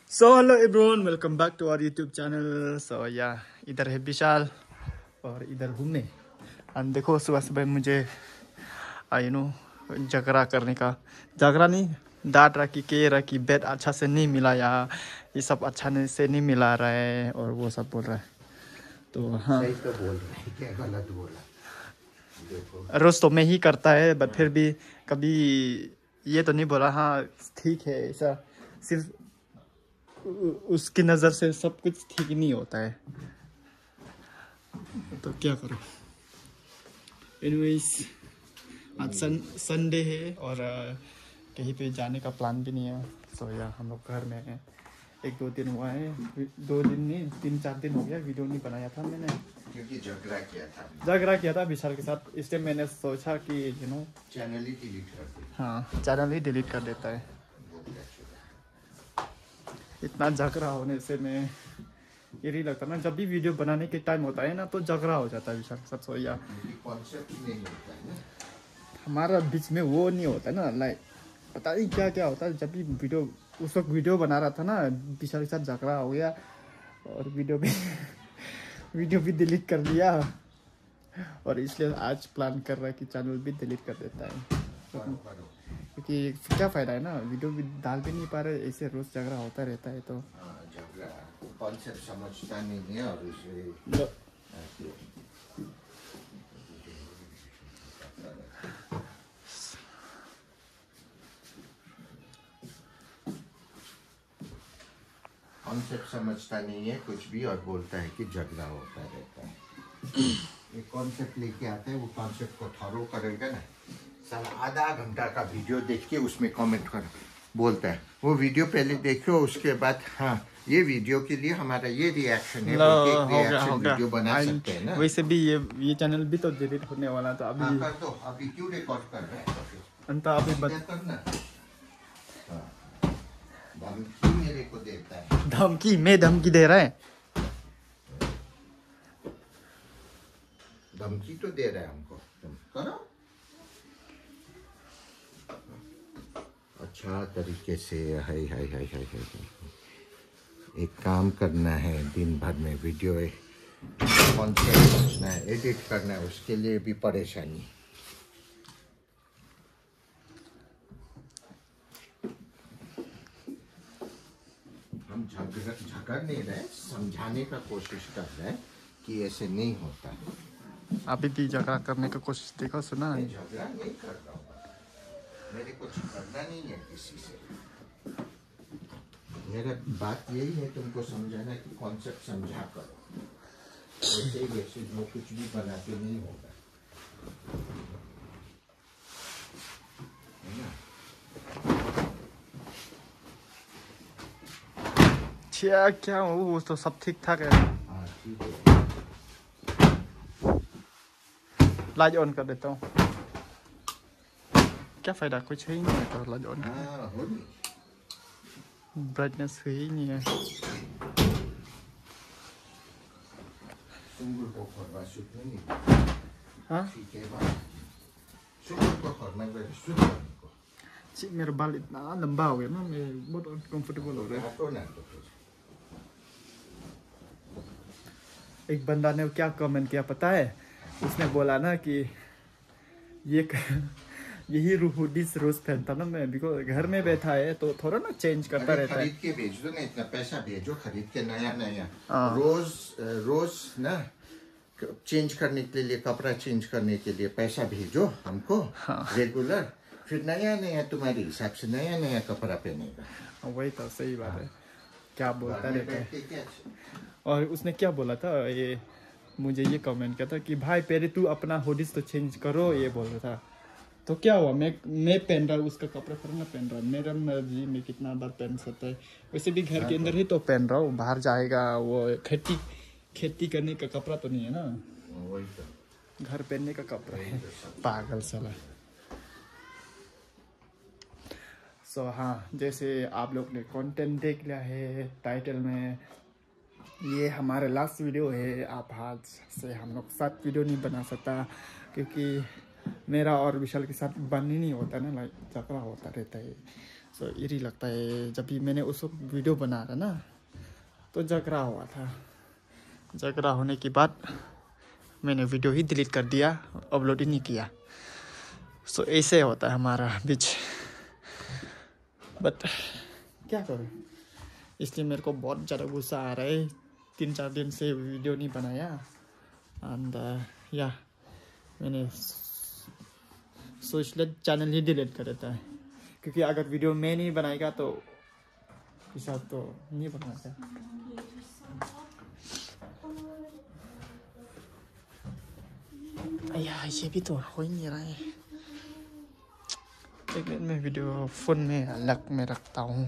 So hello everyone, welcome back to our YouTube channel. So yeah इधर है विशाल और इधर घूमने। एंड देखो सुबह सुबह मुझे झगड़ा करने का, झगड़ा नहीं, डांट रहा कि कह रहा कि बेड अच्छा से नहीं मिला या ये सब अच्छा से नहीं मिला रहा है और वो सब बोल रहा है। तो हाँ, सही तो बोल रहा है, क्या गलत बोला? देखो रोज तो मैं ही करता है, बट फिर भी कभी ये तो नहीं बोला हाँ ठीक है। ऐसा सिर्फ उसकी नज़र से सब कुछ ठीक नहीं होता है, तो क्या करो। एनीवेज, आज संडे है और कहीं पे जाने का प्लान भी नहीं है। सो या हम लोग घर में हैं। एक दो दिन हुआ है, 2 दिन नहीं 3-4 दिन हो गया वीडियो नहीं बनाया था मैंने, क्योंकि झगड़ा किया था विशाल के साथ। इसलिए मैंने सोचा कि चैनल ही डिलीट कर दे। हाँ, चैनल ही डिलीट कर देता है। वो क्या चुरा। इतना झगड़ा होने से मैं ये नहीं लगता ना, जब भी वीडियो बनाने के टाइम होता है ना तो झगड़ा हो जाता है विशाल के साथ। सो या कॉन्सेप्ट नहीं होता है ना हमारा बीच में, वो नहीं होता ना, लाइक पता नहीं क्या क्या होता है। जब भी वीडियो, उस वक्त वीडियो बना रहा था ना, विशाल के साथ झगड़ा हो गया और वीडियो भी डिलीट कर दिया। और इसलिए आज प्लान कर रहा है कि चैनल भी डिलीट कर देता है, क्योंकि क्या फ़ायदा है ना, वीडियो भी डाल भी नहीं पा रहे, ऐसे रोज़ झगड़ा होता रहता है। तो झगड़ा कॉन्सेप्ट समझता नहीं है और उसे कॉन्सेप्ट समझता नहीं है कुछ भी और बोलता है कि झगड़ा होता रहता है। एक कॉन्सेप्ट लेके आता है, वो कॉन्सेप्ट को थॉरो करेगा ना, साला आधा घंटा का वीडियो देख के उसमें कमेंट कर बोलता है। वो वीडियो पहले देखो, उसके बाद हाँ ये वीडियो के लिए हमारा ये रिएक्शन है, वीडियो बना सकते हैं ना। वैसे भी ये चैनल भी तो डिलीट होने वाला, तो अभी कर दो। अभी क्यों रिकॉर्ड कर रहे हैं? अंत अभी करना धमकी मेरे को देता है। धमकी? मैं धमकी दे रहा है? धमकी तो दे रहा है हमको, तुम करो अच्छा तरीके से। हाय हाय हाय हाय हाय, एक काम करना है दिन भर में, वीडियो कॉन्सेप्ट सोचना है, एडिट करना है, उसके लिए भी परेशानी। हम झगड़ नहीं रहे, समझाने का कोशिश कर रहे हैं कि ऐसे नहीं होता। अभी भी झगड़ा करने का कोशिश, देखो सुना है। झगड़ा नहीं कर रहा हूँ, मेरे को झगड़ना नहीं है किसी से। मेरा बात यही है तुमको समझाना कि कॉन्सेप्ट समझा करो, ऐसे वैसे वो कुछ भी बनाते नहीं होगा, है ना? क्या वो तो सब ठीक ठाक है। हाँ ठीक है। लाइट ऑन कर देता हूँ, क्या फायदा, कुछ है ही नहीं है तो लाइट ऑन। हाँ हो नहीं, ब्राइटनेस है ही नहीं है। सुंगुर को खरबा सुत नहीं। हाँ ठीक है बात, सुंगुर को खरना गए सुत को। जी, मेरा बाल इतना लंबा हो गया ना, मैं बहुत अनकंफर्टेबल हो रहा है। तो ना तो एक बंदा ने क्या कमेंट किया पता है? उसने बोला ना कि यही हुडीज रोज पहनता ना मैं, बिकॉज घर में बैठा है तो थोड़ा ना चेंज करता रहता है। खरीद के भेज दो ना, इतना पैसा भेजो, खरीद के नया नया रोज ना चेंज करने के लिए, कपड़ा चेंज करने के लिए पैसा भेजो हमको। हाँ। रेगुलर, फिर नया नया तुम्हारे हिसाब से नया नया कपड़ा पहनेगा। वही तो सही बात है, क्या बोलता रहता है। और उसने क्या बोला था, ये मुझे ये कमेंट किया था कि भाई पहले तू अपना हुडीज तो चेंज करो, ये बोल रहा था। तो क्या हुआ, मैं पहन रहा हूँ उसका कपड़ा, फिर ना पहन रहा, मेरा मर्जी, मैं कितना बार पहन सकता है। वैसे भी घर के अंदर ही तो पहन रहा हूँ, बाहर जाएगा वो खेती करने का कपड़ा तो नहीं है ना, वही तो घर पहनने का कपड़ा है। पागल साला। सो हाँ, जैसे आप लोग ने कंटेंट देख लिया है टाइटल में, ये हमारा लास्ट वीडियो है। आप आज से हम लोग 7 वीडियो नहीं बना सकता, क्योंकि मेरा और विशाल के साथ बन ही नहीं होता ना, लाइक झगड़ा होता रहता है। सो इरी लगता है। जब भी मैंने उस वक्त वीडियो बना रहा ना तो जग रहा हुआ था। जग रहा होने के बाद मैंने वीडियो ही डिलीट कर दिया, अपलोड ही नहीं किया। सो ऐसे होता है हमारा बीच। बट क्या करूँ, इसलिए मेरे को बहुत ज़्यादा गुस्सा आ रहा है। 3-4 दिन से वीडियो नहीं बनाया। एंड या मैंने सोच लिया चैनल ही डिलीट कर देता है, क्योंकि अगर वीडियो मैं नहीं बनाएगा तो हिसाब तो नहीं बनाएगा। या ये भी तो हो ही नहीं रहा है। एक मिनट में वीडियो फोन में अलग में रखता हूँ।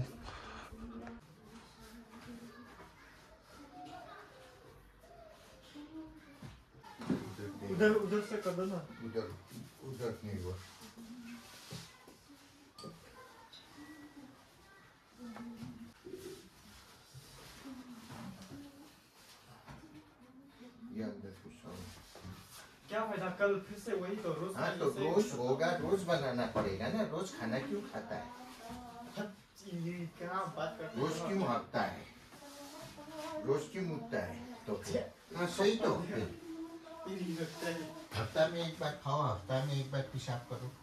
उधर से कर दो ना। उधर नहीं हुआ। ये अंदर कुछ क्या फायदा, कल फिर से वही तो रोज। हाँ तो रोज होगा, रोज बनाना पड़ेगा ना। रोज खाना क्यों खाता है? क्या बात करते रोज क्यों हाँकता है? रोज क्यों मुतता है? तो हाँ सही तो फिर हफ्ता में एक बार खाओ, हफ्ता में एक बार पेशाब करो।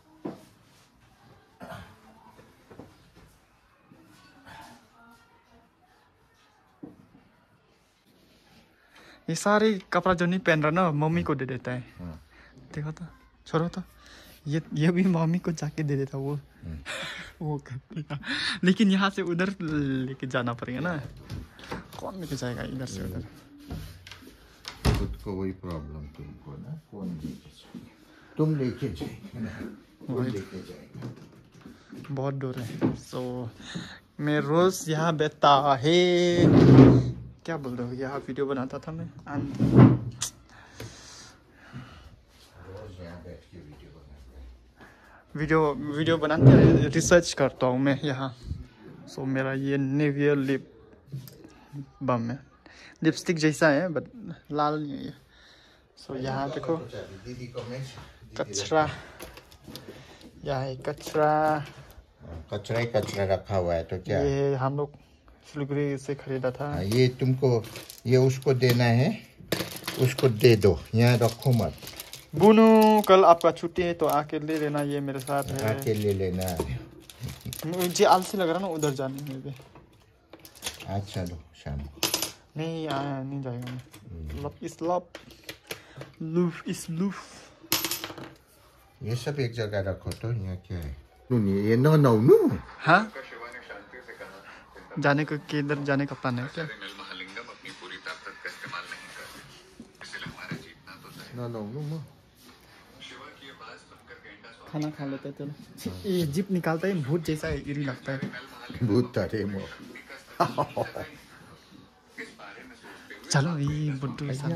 ये सारे कपड़ा जो नहीं पहन रहा ना मम्मी को दे देता है। देखो तो, छोड़ो तो, ये भी मम्मी को जाके दे देता वो। वो कर देगा, लेकिन यहाँ से उधर लेके जाना पड़ेगा ना। कौन लेके जाएगा इधर से उधर? खुद को वही प्रॉब्लम तुमको ना, कौन लेके जाएगा? तुम लेके जाएंगे ना, वो लेके जाएगा। बहुत दूर है। सो मैं रोज यहाँ बैठता है, क्या बोल रहे हो, यहाँ वीडियो बनाता था मैं। रोज यहाँ बैठ के वीडियो बनाते हैं। वीडियो बनाते रिसर्च करता हूँ मैं यहाँ। सो मेरा ये नेवियर लिप बम है, लिपस्टिक जैसा है बट लाल नहीं है। सो यहाँ देखो दीदी को मैं कचरा, यहाँ है कचरा। कचरा ही कचरा रखा हुआ है तो क्या? ये हम लोग सिलगुड़ी से खरीदा था। ये तुमको, ये उसको देना है, उसको दे दो, यहाँ रखो मत। बुनू कल आपका छुट्टी है तो आके ले लेना, ये मेरे साथ है। आके ले लेना। मुझे आलसी लग रहा ना उधर जाने में भी। आज चलो शाम को। नहीं आया नहीं जाएगा मैं। लव इस लव, लूफ इस लूफ। ये सब एक जगह रखो तो। यहाँ क्या है? ये नो नो नो। हाँ, जाने को किधर जाने का प्लान है क्या? No no no. खाना खा लेते थे। ये जिप निकालता है भूत जैसा इरी लगता है। भूत तारे मो। चलो ये बुड्ढू ऐसा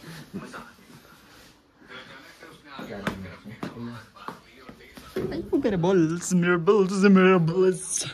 मेरे बॉल्स, मेरे बॉल्स, मेरे बॉल्स।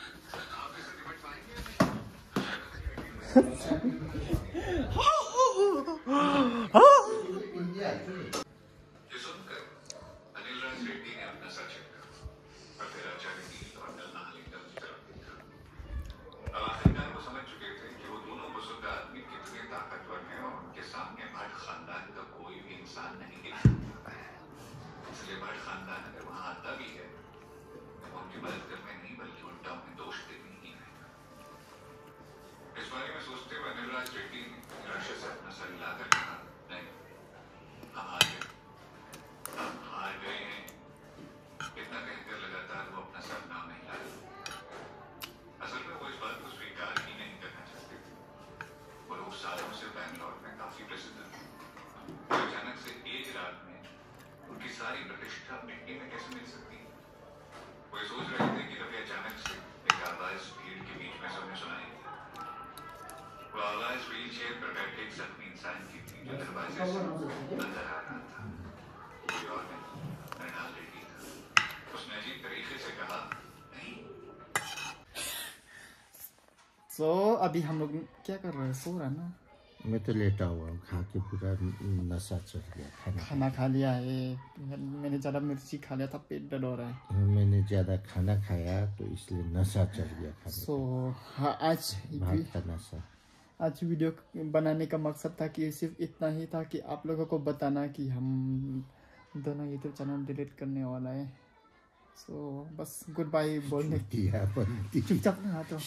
तो अभी हम लोग क्या कर रहे हैं, सो रहा ना। मैं तो लेटा हुआ हूँ, खा के पूरा नशा चढ़ गया। खाना खा लिया है, मैंने ज़्यादा मिर्ची खा लिया था, पेट दर्द हो रहा है। मैंने ज़्यादा खाना खाया तो इसलिए नशा चढ़ गया खाने सो हाँ, भात का नशा। आज वीडियो बनाने का मकसद था कि सिर्फ इतना ही था कि आप लोगों को बताना कि हम दोनों यूट्यूब चैनल डिलीट करने वाला है। सो बस गुड बाय बोलने चुपचाप ना तो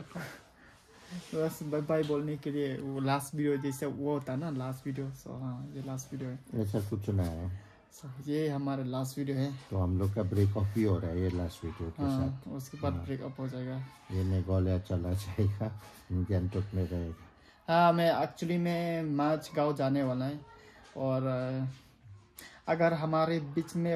बस बाय बाय बोलने के लिए वो लास्ट वीडियो जैसे वो होता है ना, लास्ट वीडियो। सो हाँ, ये लास्ट वीडियो है। ऐसा कुछ ना है। सो ये हमारा लास्ट वीडियो है। तो हम लोग का ब्रेक ऑफ ही हो रहा है ये लास्ट वीडियो के साथ। उसके बाद ब्रेकअप हो जाएगा। ये मेघालय चला जाएगा, गैंगटॉक में रहेगा। हाँ, मैं एक्चुअली में मार्च गाँव जाने वाला है, और अगर हमारे बीच में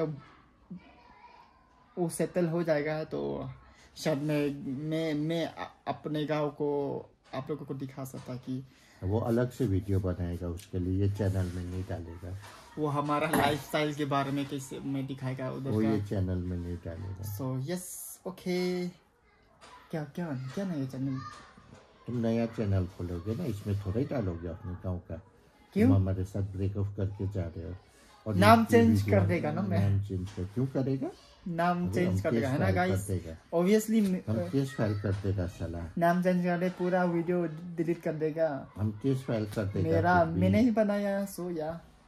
वो सेटल हो जाएगा तो शायद मैं अपने गांव को आप लोगों को दिखा सकता कि वो अलग से वीडियो बनाएगा, उसके लिए ये चैनल में नहीं डालेगा। वो हमारा लाइफस्टाइल के बारे में कैसे में दिखाएगा उधर वो का। ये चैनल में नहीं डालेगा। So yes, okay. क्या क्या क्या नया चैनल? तुम नया चैनल खोलोगे ना, इसमें थोड़ा ही डालोगे अपने गाँव का। क्यों? तुम हमारे साथ ब्रेकअप करके जा रहे हो और नाम चेंज कर देगा ना। मैं नाम चेंज कर क्यों करेगा? नाम चेंज कर देगा है ना गाइस, ऑब्वियसली हम केस फाइल कर देगा साला। नाम चेंज कर दे, पूरा वीडियो डिलीट कर देगा। हम केस फाइल कर देगा। मेरा मैंने ही बनाया। सो या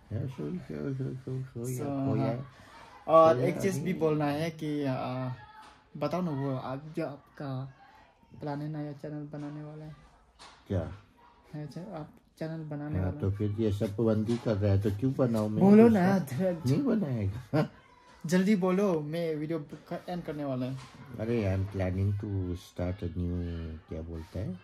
और एक चीज भी बोलना है कि बताओ ना, वो आज जो आपका प्लान है नया चैनल बनाने वाला है क्या? आप चैनल बनाने वाला तो फिर ये सब बंदी कर रहा है तो क्यों बनाओ? बोलो ना, नहीं बनाएगा। जल्दी बोलो, मैं वीडियो एंड करने वाला है। अरे I am planning to start a new, क्या बोलता है,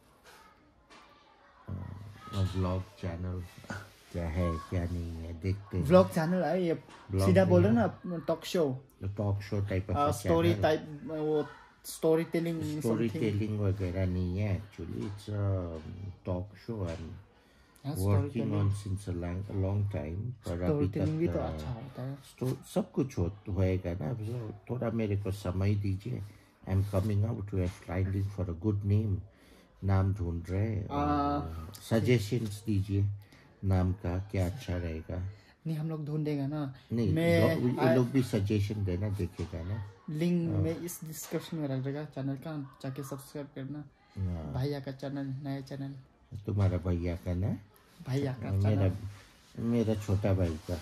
व्लॉग चैनल। क्या है क्या नहीं है देखते हैं। व्लॉग चैनल है ये, सीधा बोलो ना, talk show type of story type, वो स्टोरी टेलिंग वगैरह नहीं है actually. It's talk show and working on since a long time. पर अभी तक भी तो अच्छा होता है। सब कुछ होएगा ना। थोड़ा मेरे को समय दीजिए। I am coming out, we are finding for a good name. नाम ढूंढ रहे, सजेशंस दीजिए नाम का, क्या अच्छा रहेगा। नहीं, हम लोग ढूंढेगा ना। नहीं, ये लोग भी सजेशन देना, देखेगा ना। लिंक में इस डिस्क्रिप्शन में रख देगा चैनल का, जाके सब्सक्राइब करना। भैया का चैनल, नया चैनल। तुम्हारा भैया का ना? भैया का चैनल, मेरा छोटा भाई का।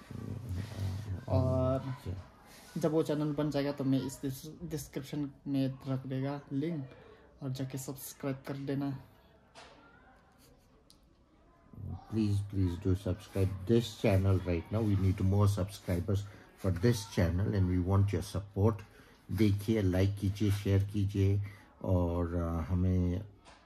और जब वो चैनल बन जाएगा तो मैं इस डिस्क्रिप्शन में रख देगा लिंक, और जाके सब्सक्राइब कर देना। Please do subscribe this channel right now. We need more subscribers for this channel and we want your support. देखिए, लाइक कीजिए, शेयर कीजिए, और हमें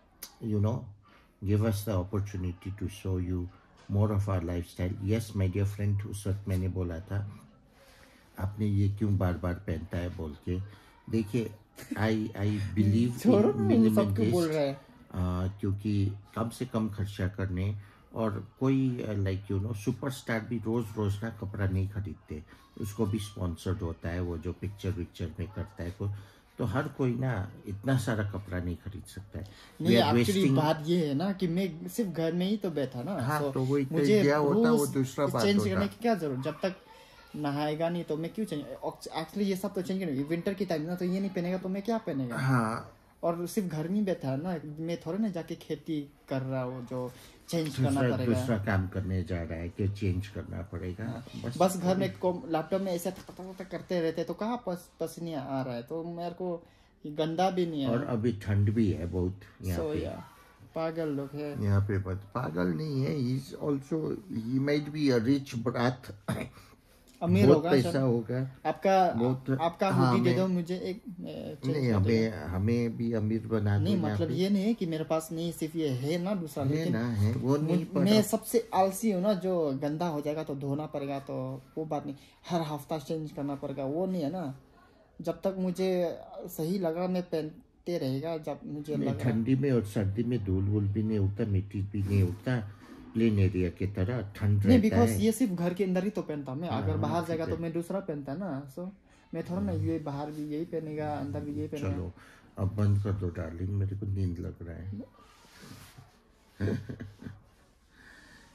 give us the opportunity to show you more of our lifestyle. Yes, my dear friend, उस वक्त मैंने बोला था आपने ये क्यों बार बार पहनता है बोल के। देखिए, I believe minimalism, क्योंकि कम से कम खर्चा करने, और कोई सुपरस्टार भी रोज ना कपड़ा नहीं खरीदते, उसको भी स्पॉन्सर्ड होता है, वो जो पिक्चर में करता है। तो हर कोई ना इतना सारा कपड़ा नहीं खरीद सकता है। नहीं, एक्चुअली बात ये है ना कि मैं सिर्फ घर में ही तो बैठा ना। हाँ, तो वही मुझे होता, वो दूसरा बात चेंज करने की क्या जरूरत, जब तक नहाएगा नहीं तो मैं क्यों चेंज। एक्चुअली ये सब तो चेंज करने, विंटर की टाइम ना तो ये नहीं पहनेगा तो मैं क्या पहनेगा। हाँ, और सिर्फ घर में बैठा है ना, मैं थोड़े ना जाके खेती कर रहा हूँ जो चेंज करना पड़ेगा। दूसरा काम करने जा रहा है कि चेंज करना पड़ेगा। बस घर में लैपटॉप में ऐसे करते रहते तो कहाँ पसीने आ रहा है, तो मेरे को गंदा भी नहीं है। और अभी ठंड भी है बहुत यहाँ पे। पागल लोग है यहाँ पे, पागल नहीं है, he might be a rich brat, अमीर होगा, पैसा होगा। आपका हुडी दे दो मुझे एक। नहीं, हमें भी अमीर बना दो। नहीं, मतलब ये नहीं है कि मेरे पास नहीं, सिर्फ ये है ना दूसरा, लेकिन है वो नहीं। मैं सबसे आलसी हूँ ना, जो गंदा हो जाएगा तो धोना पड़ेगा, तो वो बात नहीं, हर हफ्ता चेंज करना पड़ेगा, वो नहीं है ना। जब तक मुझे सही लगा मैं पहनते रहेगा, जब मुझे लगा। ठंडी में और सर्दी में धूल भी नहीं उड़ता, मिट्टी भी नहीं उड़ता, प्लेन एरिया की तरह ठंड रहता है। बिकॉज ये सिर्फ घर के अंदर ही तो पहनता मैं, अगर बाहर जाएगा तो मैं दूसरा पहनता ना। सो मैं थोड़ा ना ये बाहर भी यही पहनेगा, अंदर भी यही पहनेगा। चलो अब बंद कर दो डार्लिंग, मेरे को नींद लग रहा है।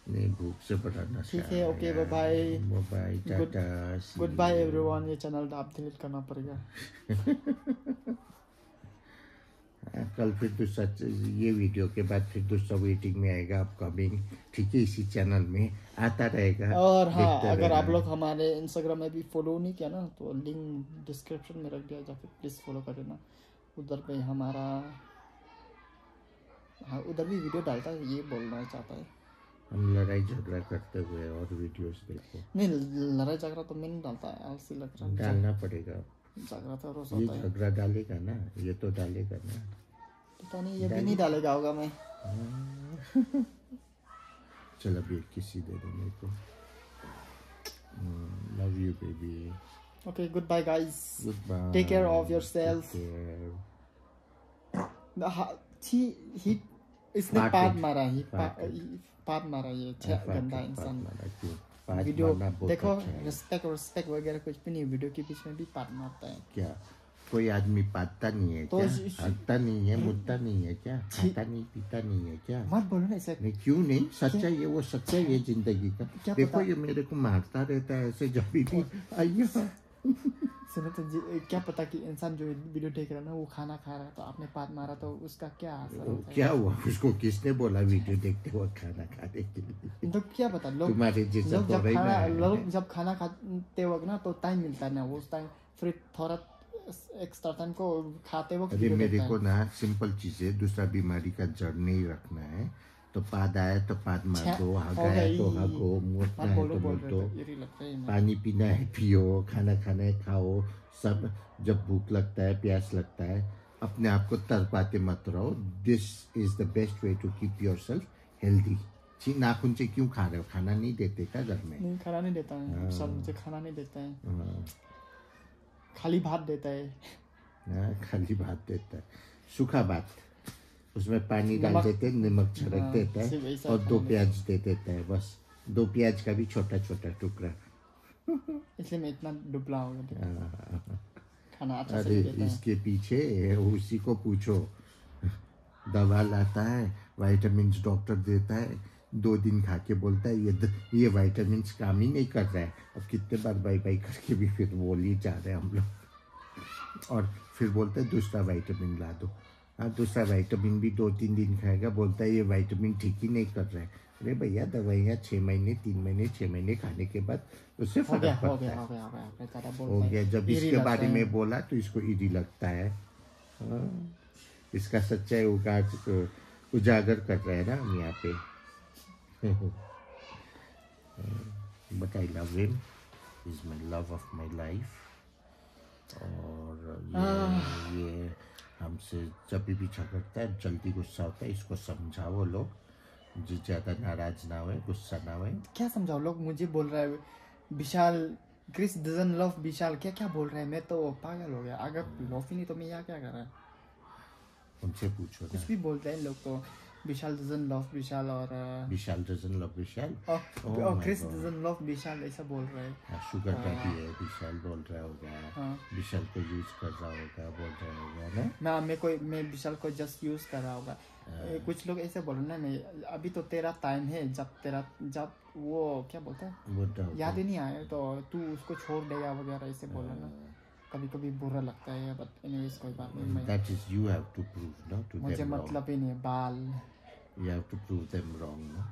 नहीं भूख से बड़ा नशा ठीक है, okay, bye bye, bye, tata, good bye everyone. ये चैनल आप डिलीट करना पड़ेगा। कल फिर दूसरा, ये वीडियो के बाद फिर दूसरा वेटिंग में आएगा अपकमिंग, ठीक है, इसी चैनल में आता रहेगा। और हाँ, देखते अगर रहना। आप लोग हमारे इंस्टाग्राम में भी फॉलो नहीं किया ना, तो लिंक डिस्क्रिप्शन में रख दिया, जाके प्लीज़ फॉलो कर देना। उधर पे हमारा, हाँ, उधर भी वीडियो डालता है, ये बोलना चाहता है। हम लड़ाई झगड़ा करते हुए और वीडियोस देखो। नहीं, लड़ाई झगड़ा तो मैं नहीं डालता, आलसी लग रहा है। डालना पड़ेगा, झगड़ा तो रोज ये होता है। झगड़ा डालेगा ना, ये तो डालेगा ना। पता नहीं, ये भी नहीं डालेगा होगा मैं। चल अभी किसी दे दो मेरे को। Love you baby. Okay, good bye guys, good bye, take care of yourself. इसने पाद मारा ही, पाद मारा, ये गंदा इंसान। वीडियो देखो, रिस्पेक्ट वगैरह कुछ भी नहीं, वीडियो के बीच में भी पाद मारता है। क्या कोई आदमी पाता नहीं है तो क्या? हंसता नहीं है, मुद्दा नहीं है क्या? खाता नहीं पीता नहीं है क्या? मत बोलो ना ऐसे। नहीं, क्यों नहीं? सच्चाई है, वो सच्चाई है जिंदगी का। देखो ये मेरे को मारता रहता है ऐसे जब भी आइए। सुनो तो क्या पता कि इंसान जो वीडियो देख रहा है ना, वो खाना खा रहा है, तो आपने पाद मारा तो उसका क्या असर होता है? क्या हुआ उसको? किसने बोला वीडियो देखते हुए खाना खाने के लिए? तो क्या पता, लोग तुम्हारे जैसा तो रही ना। लोग जब खाना खाते वक्त ना, तो टाइम मिलता है ना, उस टाइम फिर थोड़ा एक्स्ट्रा टाइम को खाते वक्त। अरे मेरे को ना सिंपल चीज है, दूसरा बीमारी का जड़ नहीं रखना है। तो पाद आया तो पाद मार दो, हगाया तो हगो, मोटना है तो मोट दो, पानी पीना है पियो, खाना खाना है खाओ। सब जब भूख लगता है, प्यास लगता है, अपने आप को तरपाते मत रहो। This is the best way to keep yourself healthy. नाखून से क्यों खा रहे हो? खाना नहीं देते क्या घर में? नहीं, खाना नहीं देता है, सब मुझे खाना नहीं देता है, खाली भात देता है। खाली भात देता है, सूखा भात, उसमें पानी डाल देते हैं, नमक छिड़क देता है और 2 प्याज दे देता है, बस 2 प्याज का भी छोटा छोटा टुकड़ा। इसलिए मैं इतना दुबला हो गया। खाना अच्छा से अरे नहीं देता है। इसके पीछे उसी को पूछो, दवा लाता है, विटामिन डॉक्टर देता है, 2 दिन खा के बोलता है ये विटामिन काम ही नहीं कर रहा है। अब कितने बार बाई बाई करके भी फिर बोल ही जा रहे हैं हम लोग, और फिर बोलते हैं दूसरा विटामिन ला दो। हाँ, दूसरा विटामिन भी 2-3 दिन खाएगा, बोलता है ये विटामिन ठीक ही नहीं कर रहा है। अरे भैया, दवाइयाँ 6 महीने 3 महीने 6 महीने खाने के बाद उससे फर्क पड़ता है। हो गया। जब इसके बारे में बोला तो इसको ईडी लगता है। इसका सच्चाई उजागर कर रहे हैं ना हम यहाँ पे। But I love him, is my love of my life. और ये हमसे जब भी झगड़ता है, जल्दी गुस्सा होता है, इसको समझाओ लोग, जो ज़्यादा नाराज ना हुए, गुस्सा ना हुए। क्या समझाओ? लोग मुझे बोल रहा है Vishal, Chris doesn't love Vishal, क्या क्या बोल रहे हैं, मैं तो पागल हो गया। अगर लव ही नहीं तो मैं यहाँ क्या कर रहा है? उनसे पूछो ना। कुछ भी बोलते हैं लोग, तो विशाल डजंट लव विशाल, और विशाल डजंट लव विशाल, और क्रिस डजंट लव विशाल, ऐसा बोल रहे हैं। शुगर डैडी है विशाल बोल रहा होगा। विशाल को यूज कर रहा होगा, बोल रहा होगा ना। मैं विशाल को जस्ट यूज कर रहा होगा। कुछ लोग ऐसे बोल रहे ना, मैं अभी तो तेरा टाइम है, जब वो क्या बोलता है, याद ही नहीं आया तो तू उसको छोड़ देगा वगैरह, ऐसे बोला ना। कभी कभी बुरा लगता है, बट एनीवेज कोई बात नहीं। That is you have to prove, no, to them मुझे wrong. मतलब ही नहीं है बाल। You have to prove them wrong, no?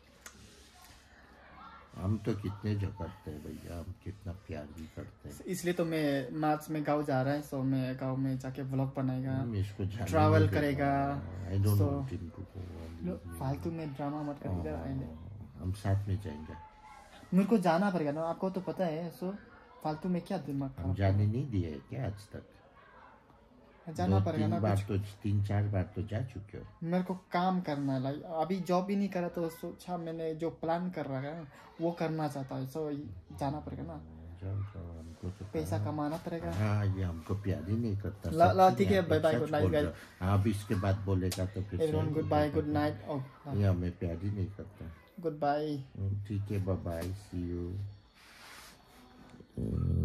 हम तो कितने झगड़ते हैं भैया, हम कितना प्यार भी करते हैं। इसलिए तो मैं मार्च में गाँव जा रहा है, सो मैं गाँव में जाके व्लॉग बनाएगा, ट्रैवल करेगा। I don't want him to go. फालतू में ड्रामा मत कर, इधर आएंगे। हम साथ में जाएंगे। मेरे को जाना पड़ेगा ना, आपको तो पता है। सो फालतू में क्या दिमाग हम जाने नहीं दिए क्या आज तक? जाना पड़ेगा ना। 3-4 बार तो जा चुके हो। मेरे को काम करना है, अभी जॉब ही नहीं करा, तो सोचा मैंने जो प्लान कर रहा है वो करना चाहता है, सो जाना पड़ेगा ना। हमको तो पैसा कमाना पड़ेगा। हाँ, ये हमको प्यार ही नहीं करता। ला ठीक है, bye bye, good night guys. हाँ, अब इसके बाद बोलेगा तो फिर everyone goodbye, good night. ये हमें प्यार ही नहीं करता। Goodbye. ठीक है, बाय बाय, सी यू।